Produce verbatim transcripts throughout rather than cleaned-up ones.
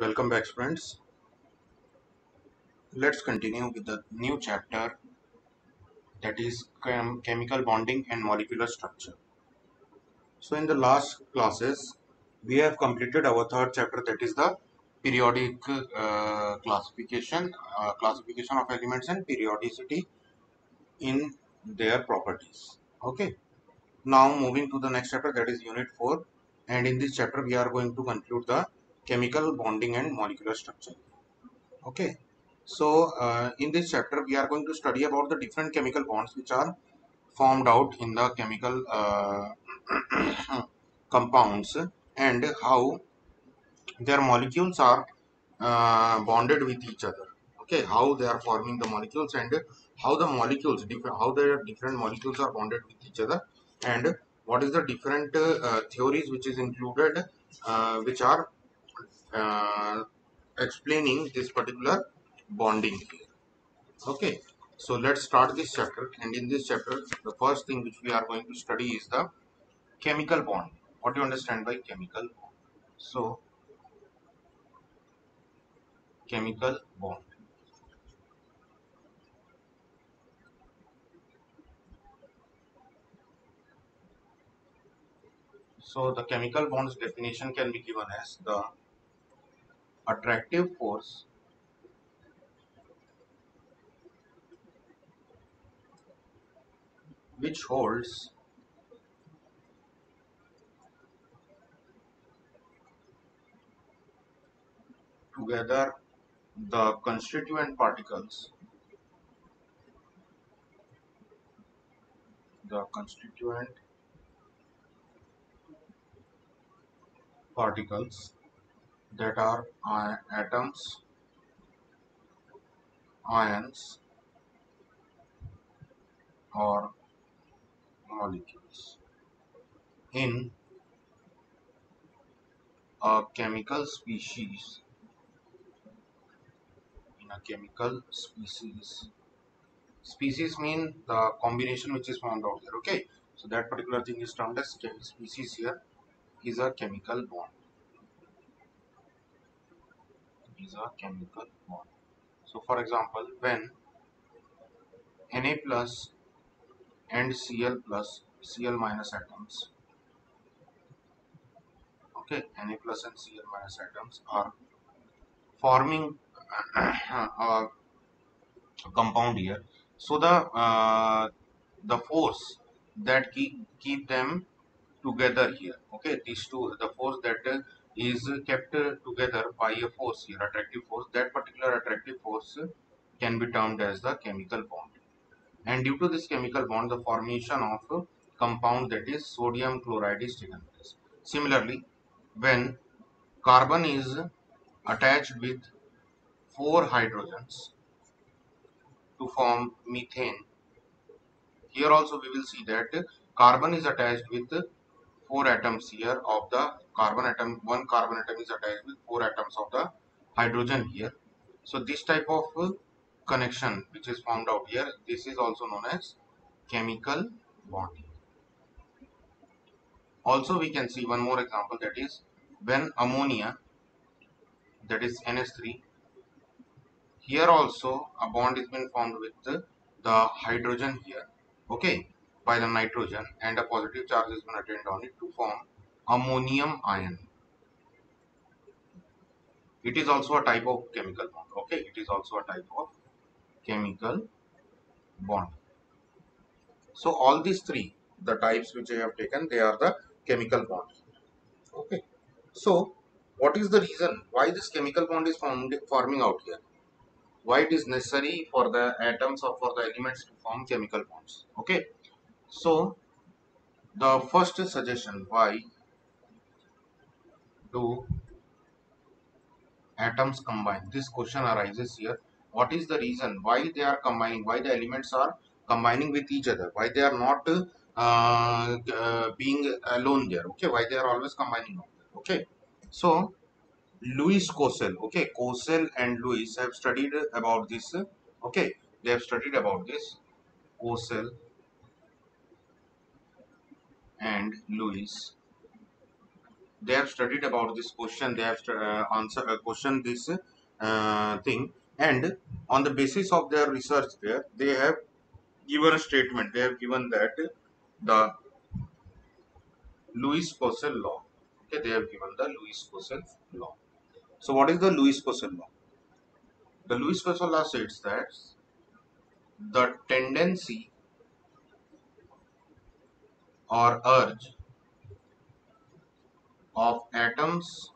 Welcome back, friends. Let's continue with the new chapter, that is chem chemical bonding and molecular structure. So, in the last classes, we have completed our third chapter, that is the periodic uh, classification, uh, classification of elements and periodicity in their properties. Okay. Now, moving to the next chapter, that is Unit four, and in this chapter, we are going to conclude the chemical bonding and molecular structure. Okay. So, uh, in this chapter, we are going to study about the different chemical bonds which are formed out in the chemical uh, compounds, and how their molecules are uh, bonded with each other. Okay, how they are forming the molecules, and how the molecules, different, how the different molecules are bonded with each other, and what is the different uh, uh, theories which is included, uh, which are uh, explaining this particular bonding here. Okay, so let's start this chapter, and in this chapter the first thing which we are going to study is the chemical bond. What do you understand by chemical bond? So, chemical bond. So the chemical bonds definition can be given as the attractive force which holds together the constituent particles, the constituent particles that are uh, atoms, ions, or molecules in a chemical species, in a chemical species. Species mean the combination which is found out there. Okay, so that particular thing is termed as species. Here is a chemical bond, is a chemical bond. So for example, when Na plus and Cl plus Cl minus atoms, okay, Na plus and Cl minus atoms are forming a compound here. So the uh, the force that keep keep them together here, okay, these two, the force that uh, is kept uh, together by a force here, attractive force, that particular attractive force uh, can be termed as the chemical bond. And due to this chemical bond, the formation of a compound, that is sodium chloride, is taken place. Similarly, when carbon is attached with four hydrogens to form methane, here also we will see that carbon is attached with four atoms here of the carbon atom. One carbon atom is attached with four atoms of the hydrogen here. So this type of uh, connection which is found out here, this is also known as chemical bond. Also we can see one more example, that is when ammonia, that is N H three, here also a bond is been formed with the, the hydrogen here, okay, by the nitrogen, and a positive charge is been attained on it to form ammonium ion. It is also a type of chemical bond. Okay, it is also a type of chemical bond. So all these three, the types which I have taken, they are the chemical bonds. Okay. So what is the reason why this chemical bond is formed, forming out here? Why it is necessary for the atoms or for the elements to form chemical bonds? Okay. So the first suggestion, why do atoms combine? This question arises here. What is the reason why they are combining? Why the elements are combining with each other? Why they are not uh, uh, being alone there? Okay, why they are always combining? Okay, so Louis Cossel, okay, Cossel and Louis have studied about this. Okay, they have studied about this. Cossel and Louis, they have studied about this question. They have uh, answer uh, question this uh, thing, and on the basis of their research, there they have given a statement. They have given that the Louis Poisson law. Okay, they have given the Louis Poisson law. So, what is the Louis Poisson law? The Louis Poisson law states that the tendency or urge of atoms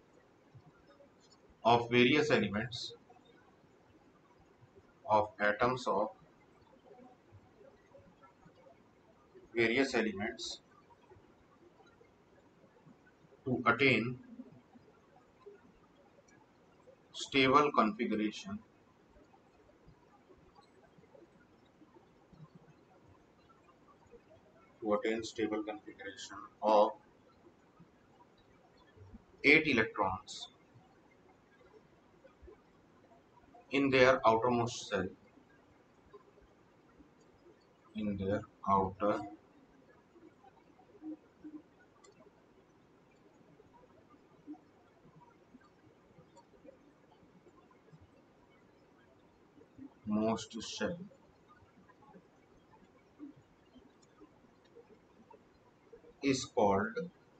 of various elements of atoms of various elements to attain stable configuration to attain stable configuration of eight electrons in their outermost shell in their outermost shell is called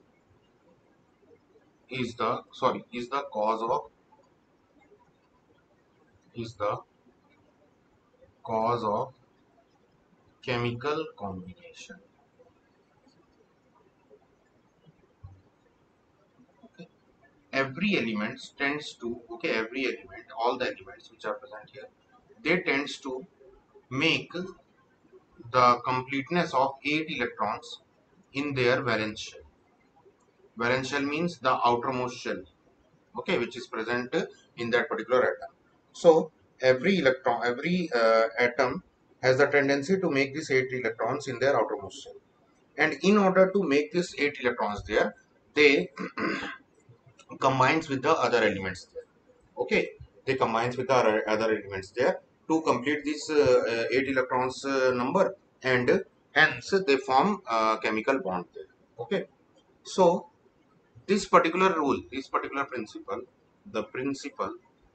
is the sorry is the cause of is the cause of chemical combination. Okay. Every element tends to okay every element all the elements which are present here, they tends to make the completeness of eight electrons in their valence shell. Valence shell means the outermost shell, okay, which is present in that particular atom. So every electron, every uh, atom has the tendency to make these eight electrons in their outermost shell. And in order to make these eight electrons there, they combines with the other elements there. Okay, they combines with the other other elements there to complete this uh, uh, eight electrons uh, number, and hence they form a chemical bond there. Okay, so this particular rule, this particular principle, the principle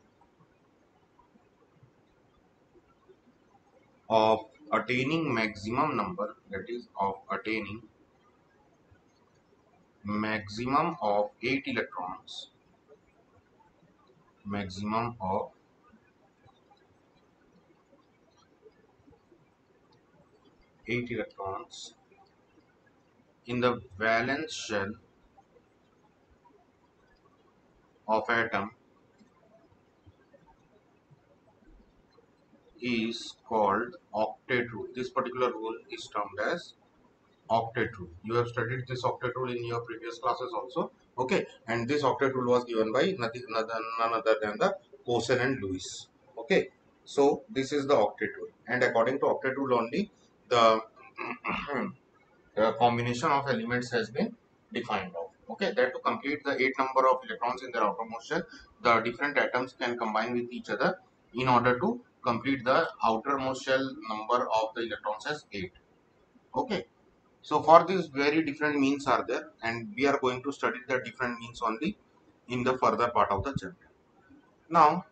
of attaining maximum number, that is of attaining maximum of eight electrons, maximum of eight electrons in the valence shell of atom is called octet rule. This particular rule is termed as octet rule. You have studied this octet rule in your previous classes also. Okay, and this octet rule was given by nothing, none other than the Poisson and Lewis. Okay, so this is the octet rule, and according to octet rule only, the uh, combination of elements has been defined of. Okay, that to complete the eight number of electrons in their outermost shell, the different atoms can combine with each other in order to complete the outermost shell number of the electrons as eight. Okay, so for this very different means are there, and we are going to study the different means only in the further part of the chapter. Now,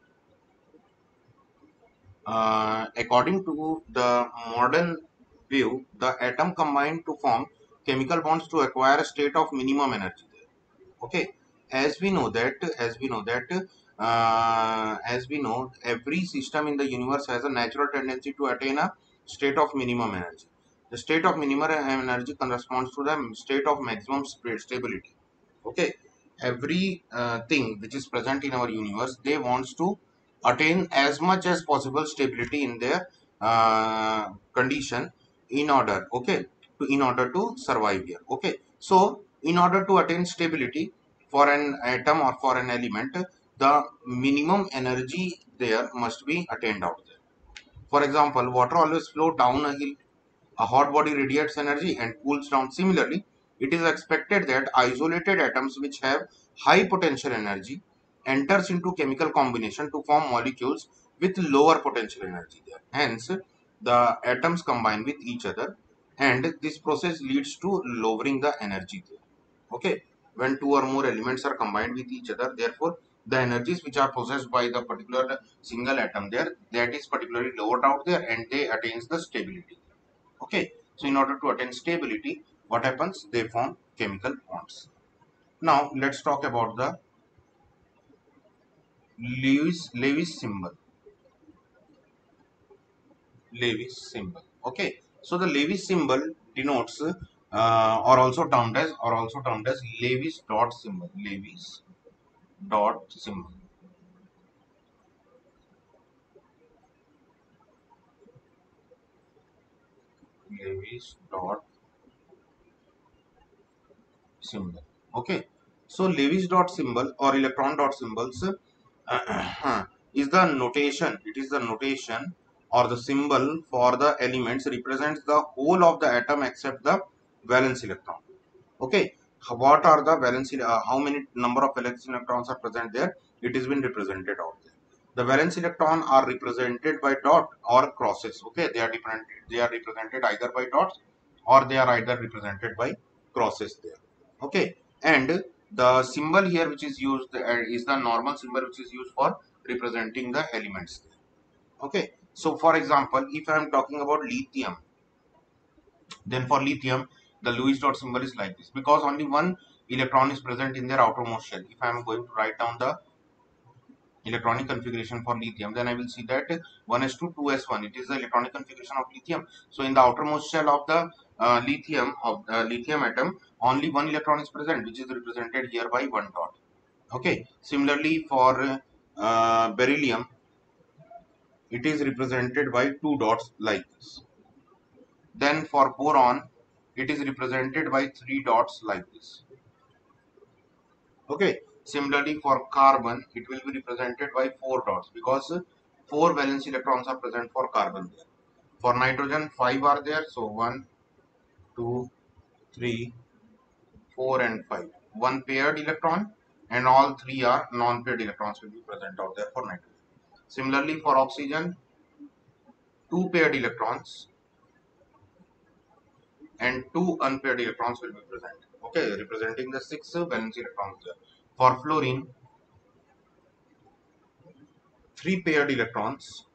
uh, according to the modern view, the atom combine to form chemical bonds to acquire a state of minimum energy. Okay, as we know that as we know that uh, as we know every system in the universe has a natural tendency to attain a state of minimum energy. The state of minimum energy corresponds to the state of maximum stability. Okay, every uh, thing which is present in our universe, they wants to attain as much as possible stability in their uh, condition in order okay to in order to survive here. Okay, so in order to attain stability for an atom or for an element, the minimum energy there must be attained out there. For example, water always flow down a hill. A hot body radiates energy and cools down. Similarly, it is expected that isolated atoms which have high potential energy enters into chemical combination to form molecules with lower potential energy there. Hence, the atoms combine with each other, and this process leads to lowering the energy there. Okay. when two or more elements are combined with each other. Therefore, the energies which are possessed by the particular single atom there, that is particularly lowered out there, and they attains the stability. Okay, so in order to attain stability, what happens? They form chemical bonds. Now let's talk about the Lewis Lewis symbol. Lewis symbol. Okay, so the Lewis symbol denotes uh, or also termed as or also termed as Lewis dot symbol. Lewis dot symbol. Lewis dot symbol. Okay, so Lewis dot symbol or electron dot symbols uh, is the notation. It is the notation or the symbol for the elements represents the whole of the atom except the valence electron. Okay, what are the valence? Uh, how many number of valence electrons are present there? It has been represented out there. The valence electron are represented by dot or crosses. Okay, they are different. They are represented either by dots or they are either represented by crosses there. Okay, and the symbol here which is used uh, is the normal symbol which is used for representing the elements there. Okay, so for example, if I am talking about lithium, then for lithium, the Lewis dot symbol is like this because only one electron is present in their outermost shell. If I am going to write down the electronic configuration for lithium, then I will see that one s two, two s one. It is the electronic configuration of lithium. So in the outermost shell of the uh, lithium of the lithium atom, only one electron is present, which is represented here by one dot. Okay. Similarly, for uh, beryllium, it is represented by two dots like this. Then for boron, it is represented by three dots like this. Okay. Similarly, for carbon, it will be represented by four dots because four valence electrons are present for carbon there. For nitrogen, five are there. So one, two, three, four, and five. One paired electron, and all three are non-paired electrons will be present out there for nitrogen. Similarly, for oxygen, two paired electrons and two unpaired electrons will be present. Okay, representing the six valence electrons there. For fluorine, three paired electrons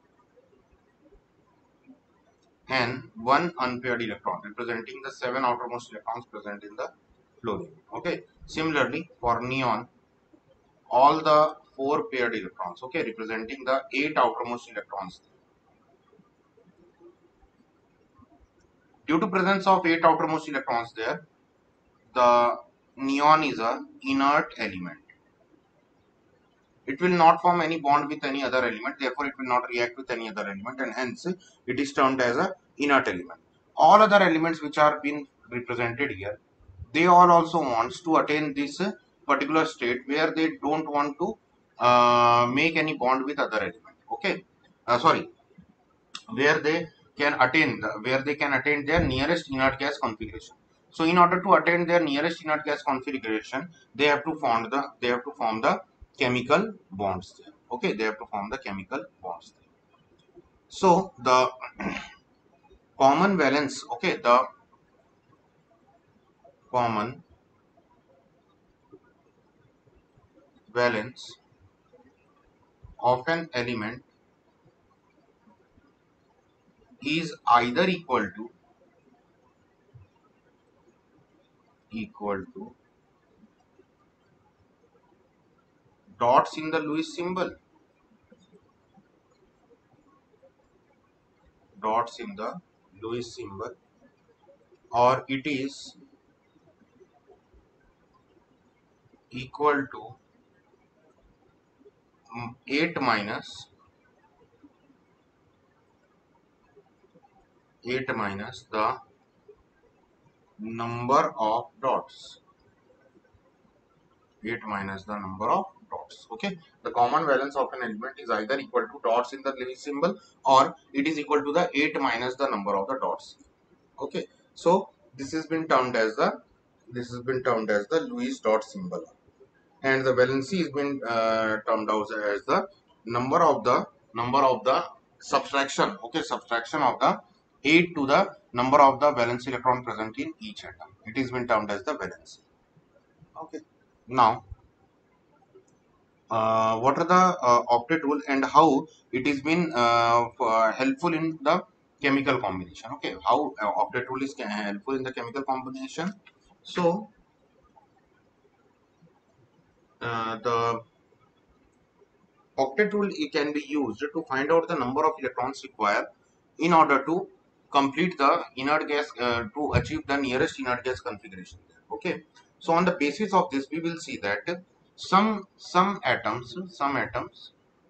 and one unpaired electron, representing the seven outermost electrons present in the fluorine. Okay. Similarly, for neon, all the four paired electrons. Okay, representing the eight outermost electrons. Due to presence of eight outermost electrons there, the neon is a inert element. It will not form any bond with any other element, therefore it will not react with any other element, and hence it is termed as a inert element. All other elements which are being represented here, they all also wants to attain this particular state where they don't want to uh, make any bond with other element. Okay, uh, sorry, where they can attain the, where they can attain their nearest inert gas configuration. So in order to attain their nearest inert gas configuration, they have to form the they have to form the chemical bonds there. Okay, they have to form the chemical bonds there. So the common valence, okay, the common valence of an element is either equal to equal to dots in the Lewis symbol, dots in the Lewis symbol, or it is equal to mm, eight minus eight minus the number of dots, eight minus the number of dots. Okay, the common valence of an element is either equal to dots in the Lewis symbol or it is equal to the eight minus the number of the dots. Okay, so this has been termed as the this has been termed as the Lewis dot symbol, and the valency has been uh, termed out as the number of the number of the subtraction. Okay, subtraction of the eight to the number of the valence electron present in each atom. It has been termed as the valency. Okay. Now, uh, what are the uh, octet rule and how it is been uh, for helpful in the chemical combination? Okay, how uh, octet rule is ca- helpful in the chemical combination. So, uh, the octet rule it can be used to find out the number of electrons required in order to complete the inert gas uh, to achieve the nearest inert gas configuration. Okay, so on the basis of this, we will see that some some atoms some atoms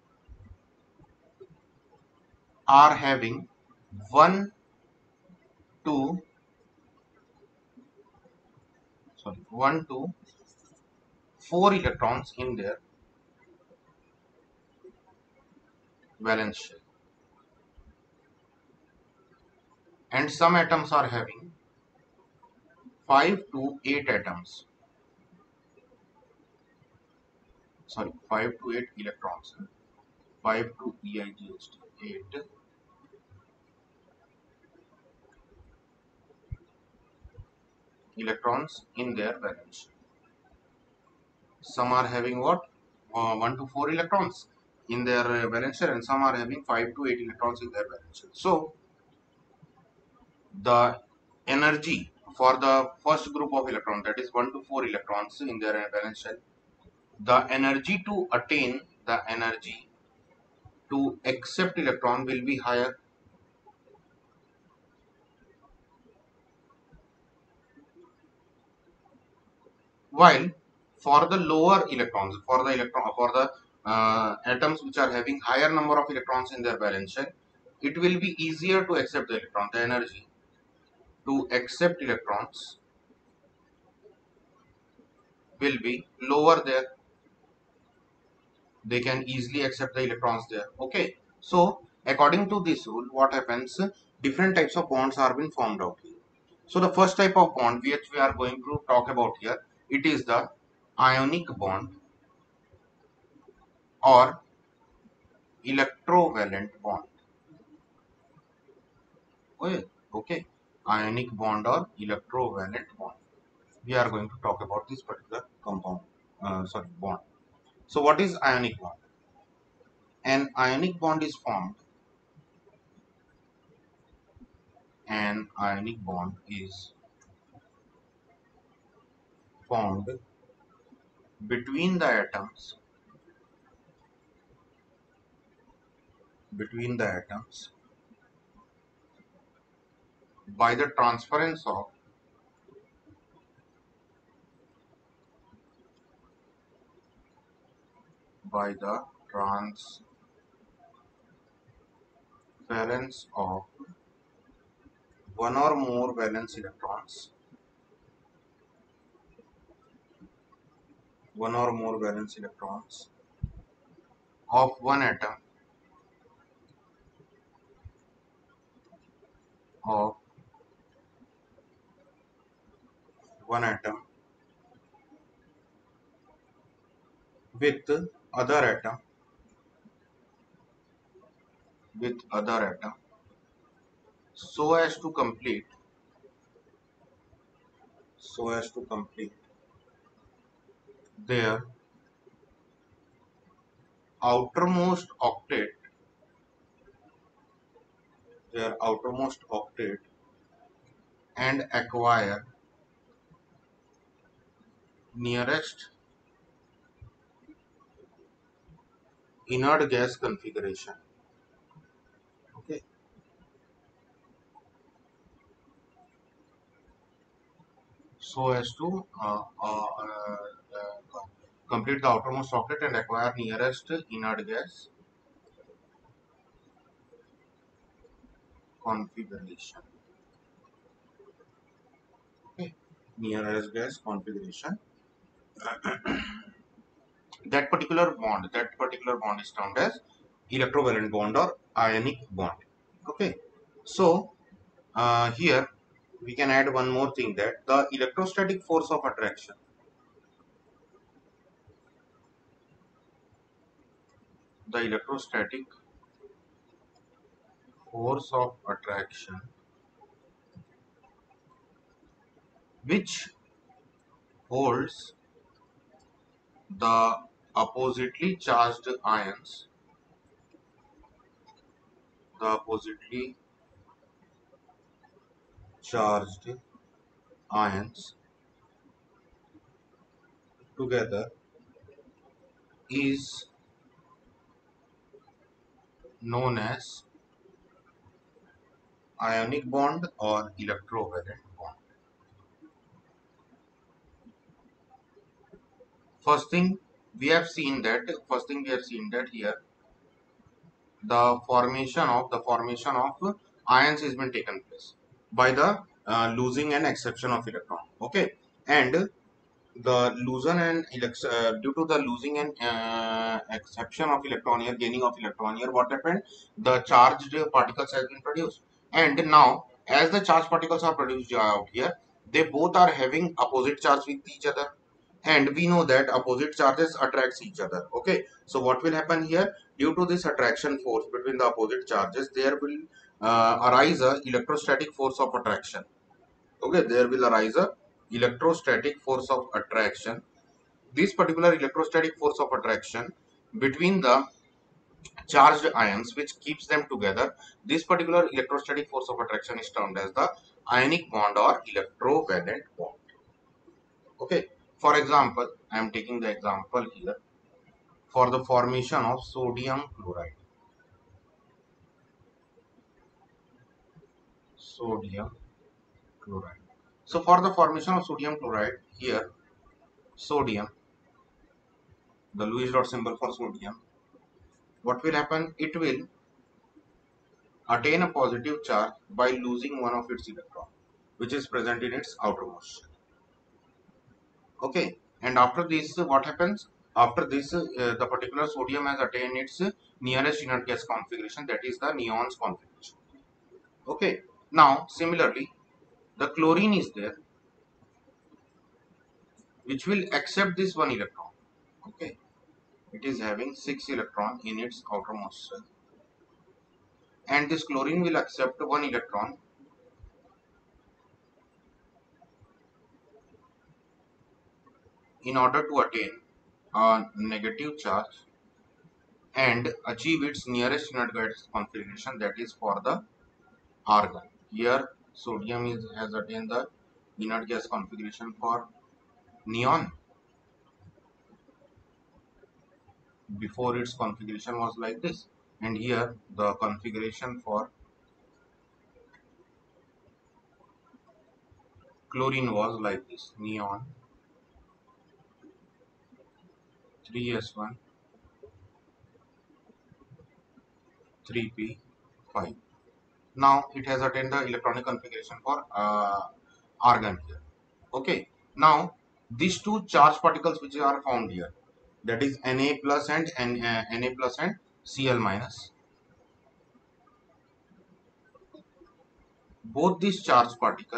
are having one, two, sorry, one, two, four electrons in their valence shell, and some atoms are having five to eight atoms. Sorry, five to eight electrons. five to E I G H T, eight electrons in their valence shell. Some are having what? Uh, one to four electrons in their uh, valence shell, and some are having five to eight electrons in their valence shell. So, the energy for the first group of electrons, that is one to four electrons in their uh, valence shell, the energy to attain the energy to accept electron will be higher, while for the lower electrons, for the electron for the uh, atoms which are having higher number of electrons in their valence shell, it will be easier to accept the electron. The energy to accept electrons will be lower there. They can easily accept the electrons there. Okay, so according to this rule, what happens, different types of bonds are being formed out here. So the first type of bond which we are going to talk about here, it is the ionic bond or electrovalent bond. Okay, okay, ionic bond or electrovalent bond, we are going to talk about this particular compound, uh, sorry, bond. So what is ionic bond? An ionic bond is formed an ionic bond is formed between the atoms between the atoms by the transference of by the transference of one or more valence electrons one or more valence electrons of one atom of one atom with other atom with other atom so as to complete so as to complete their outermost octet their outermost octet and acquire nearest inert gas configuration. Okay, so as to uh, uh, uh, complete the outermost octet and acquire nearest inert gas configuration. Okay, nearest gas configuration. That particular bond, that particular bond is termed as electrovalent bond or ionic bond. Okay, so uh, here we can add one more thing, that the electrostatic force of attraction, the electrostatic force of attraction which holds the oppositely charged ions, the oppositely charged ions together is known as ionic bond or electrovalent bond. First thing we have seen that first thing we have seen that here the formation of the formation of ions has been taken place by the uh, losing and exception of electron. Okay, and the losing and uh, due to the losing and uh, exception of electron here, gaining of electron here, what happened? The charged particles has been produced, and now as the charged particles are produced out here, they both are having opposite charge with each other, and we know that opposite charges attracts each other. Okay, so what will happen here? Due to this attraction force between the opposite charges, there will uh, arise a electrostatic force of attraction. Okay, there will arise a electrostatic force of attraction. This particular electrostatic force of attraction between the charged ions, which keeps them together, this particular electrostatic force of attraction is termed as the ionic bond or electrovalent bond. Okay, for example, I am taking the example here for the formation of sodium chloride. Sodium chloride. So for the formation of sodium chloride here, sodium, the Lewis dot symbol for sodium, what will happen? It will attain a positive charge by losing one of its electron, which is present in its outermost shell. Okay, and after this, what happens? After this, uh, the particular sodium has attained its nearest inert gas configuration, that is the neon's configuration. Okay, now similarly, the chlorine is there, which will accept this one electron. Okay, it is having six electron in its outermost shell, and this chlorine will accept one electron in order to attain a negative charge and achieve its nearest inert gas configuration, that is for the argon. Here sodium is has attained the inert gas configuration for neon. Before its configuration was like this, and here the configuration for chlorine was like this: neon three S one three P five. Now it has attained the electronic configuration for uh, argon here. Okay, now these two charged particles which are found here, that is Na plus and N, uh, Na plus and Cl minus, both these charged particles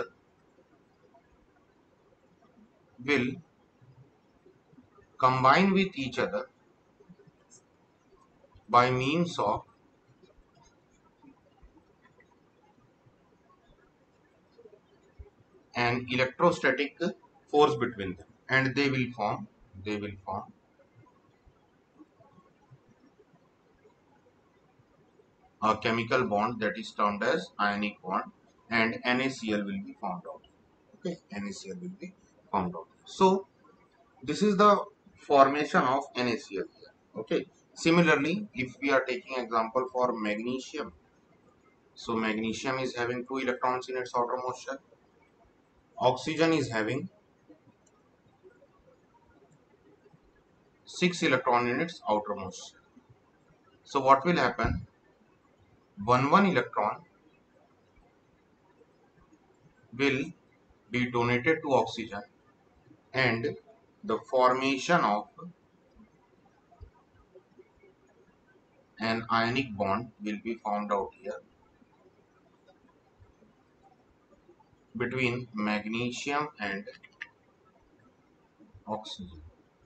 will combine with each other by means of an electrostatic force between them, and they will form they will form a chemical bond that is termed as ionic bond, and NaCl will be found out. Okay, NaCl will be found out. So this is the formation of NaCl here. Okay, similarly, if we are taking example for magnesium, so magnesium is having two electrons in its outermost shell, oxygen is having six electron in its outermost shell. So what will happen? One one electron will be donated to oxygen, and the formation of an ionic bond will be found out here between magnesium and oxygen.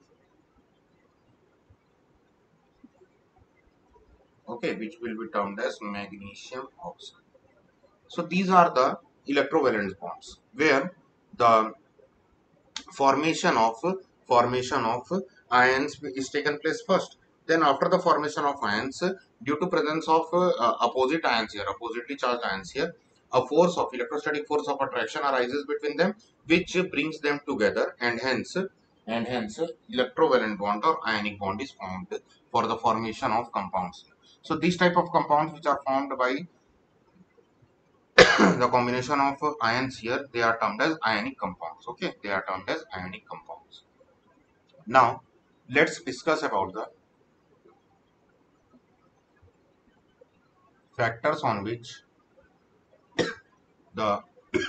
Okay, which will be termed as magnesium oxide. So these are the electrovalence bonds where the formation of formation of ions is taken place first. Then after the formation of ions, due to presence of uh, uh, opposite ions here, oppositely charged ions here, a force of electrostatic force of attraction arises between them, which brings them together, and hence and hence electrovalent bond or ionic bond is formed for the formation of compounds. So these type of compounds which are formed by the combination of ions here, they are termed as ionic compounds. Okay, they are termed as ionic compounds. Now let's discuss about the factors on which the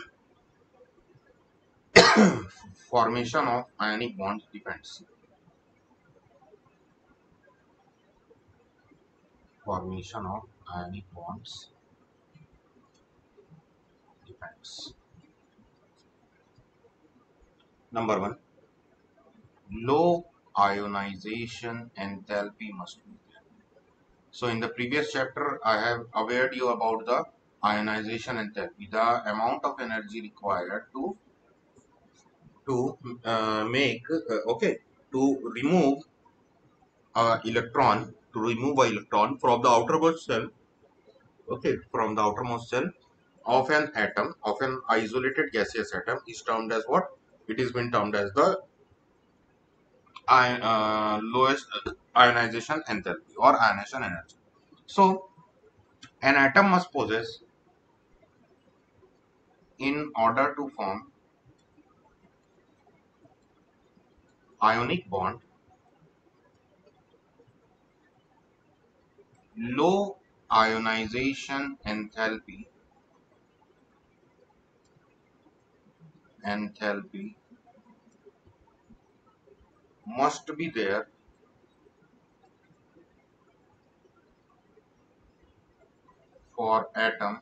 formation of ionic bonds depends. Formation of ionic bonds depends. Number one, low ionization enthalpy must be there. So in the previous chapter, I have awared you about the ionization enthalpy, the amount of energy required to to uh, make uh, okay to remove a electron to remove a electron from the outermost shell, okay, from the outermost shell of an atom, of an isolated gaseous atom, is termed as what? It is been termed as the ion, uh, lowest ionization enthalpy or ionization energy. So an atom must possess, in order to form ionic bond, low ionization enthalpy enthalpy must be there for atom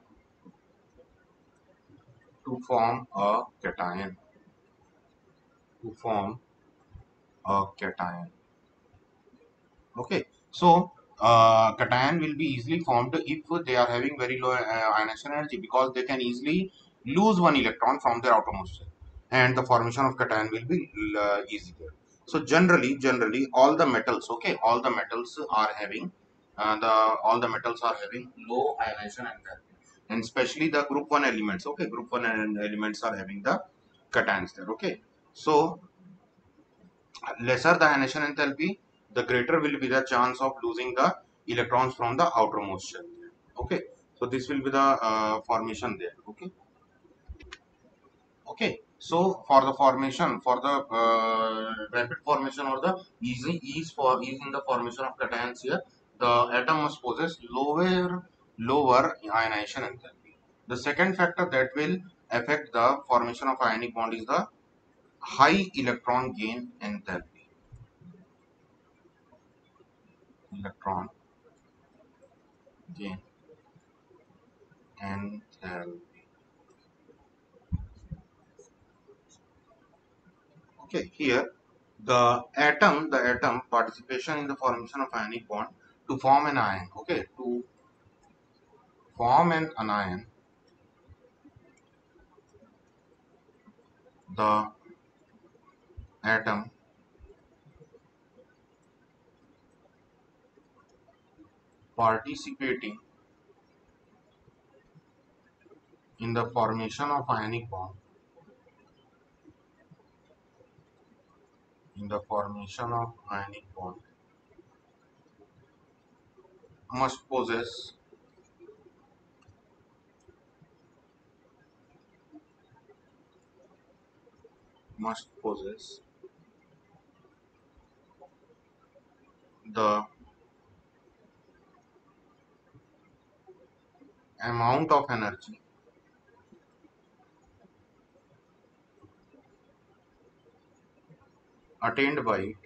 to form a cation, to form a cation. Okay, so uh, cation will be easily formed if they are having very low uh, ionization energy, because they can easily lose one electron from their outermost shell, and the formation of cation will be uh, easier. So generally, generally all the metals, okay, all the metals are having uh, the all the metals are having low ionization enthalpy, and especially the group one elements. Okay, group one elements are having the cations there. Okay, so lesser the ionization enthalpy, the greater will be the chance of losing the electrons from the outermost shell. Okay, so this will be the uh, formation there. Okay, okay. So for the formation, for the uh, rapid formation or the easy ease for ease in the formation of cations here, the atom must possess lower lower ionization enthalpy. The second factor that will affect the formation of ionic bond is the high electron gain enthalpy. Electron gain enthalpy. Okay, here the atom, the atom participation in the formation of ionic bond to form an ion. Okay, to form an anion, the atom participating in the formation of ionic bond, in the formation of ionic bond must possess must possess the amount of energy attained by it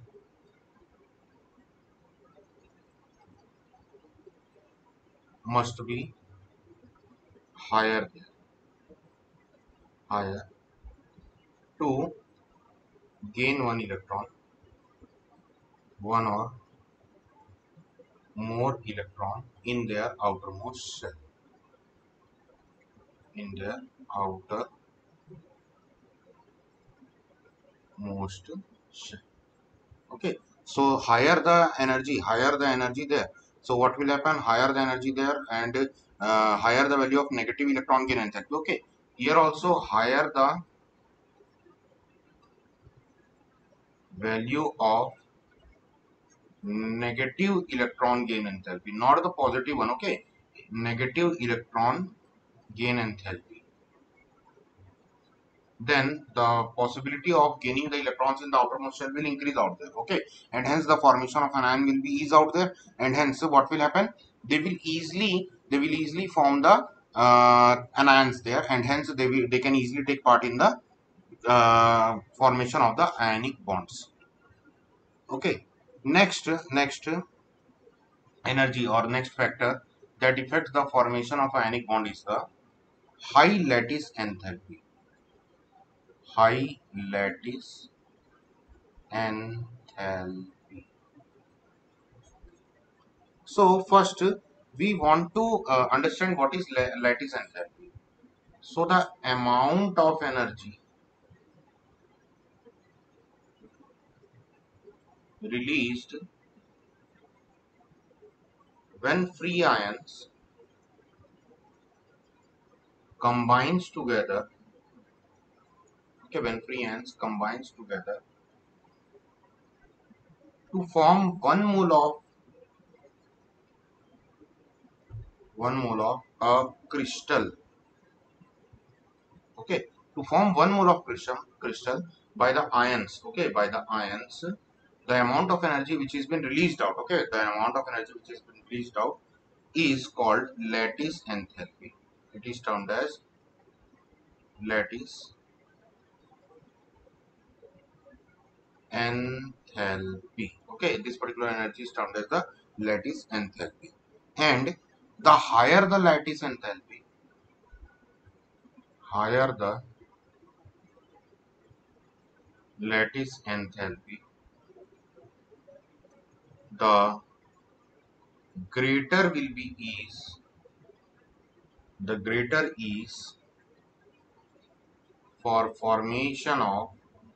must be higher there, higher, to gain one electron, one or more electron in their outermost shell, in their outermost shell. Okay, so higher the energy higher the energy there, so what will happen, higher the energy there, and uh, higher the value of negative electron gain enthalpy. Okay, here also higher the value of negative electron gain enthalpy, not the positive one. Okay, negative electron gain enthalpy, then the possibility of gaining the electrons in the outermost shell will increase out there. Okay, and hence the formation of an ion will be ease out there, and hence what will happen, they will easily they will easily form the uh, anions there, and hence they will they can easily take part in the uh, formation of the ionic bonds. Okay, next next energy or next factor that affects the formation of ionic bond is the high lattice enthalpy. High lattice enthalpy. So first we want to uh, understand what is lattice enthalpy. So the amount of energy released when free ions combines together. Okay, when free ions combines together to form one mole of one mole of a crystal. Okay, to form one mole of crystal crystal by the ions. Okay, by the ions, the amount of energy which has been released out. Okay, the amount of energy which has been released out is called lattice enthalpy. It is termed as lattice enthalpy. Okay, this particular energy is termed as the lattice enthalpy. And the higher the lattice enthalpy, higher the lattice enthalpy, the greater will be ease, the greater ease for formation of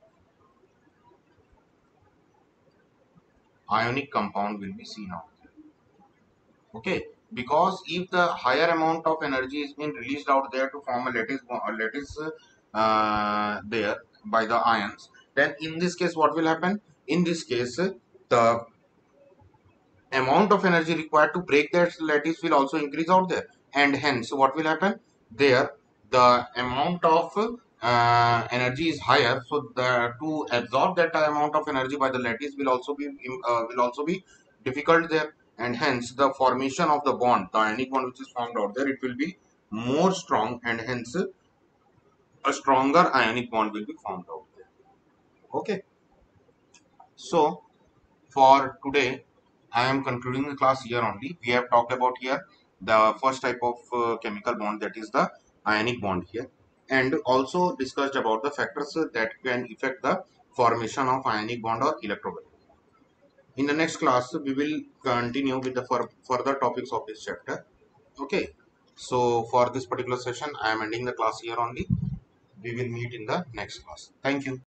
ionic compound will be seen out. Okay, because if the higher amount of energy is being released out there to form a lattice a lattice uh, there by the ions, then in this case what will happen, in this case the amount of energy required to break that lattice will also increase out there, and hence what will happen there, the amount of uh, energy is higher, so the to absorb that amount of energy by the lattice will also be uh, will also be difficult there, and hence the formation of the bond, the ionic bond which is formed out there, it will be more strong, and hence a stronger ionic bond will be formed out there. Okay, so for today, I am concluding the class here only. We have talked about here the first type of uh, chemical bond, that is the ionic bond here, and also discussed about the factors that can affect the formation of ionic bond or electrolyte. In the next class, we will continue with the fur further topics of this chapter. Okay. So for this particular session, I am ending the class here only. We will meet in the next class. Thank you.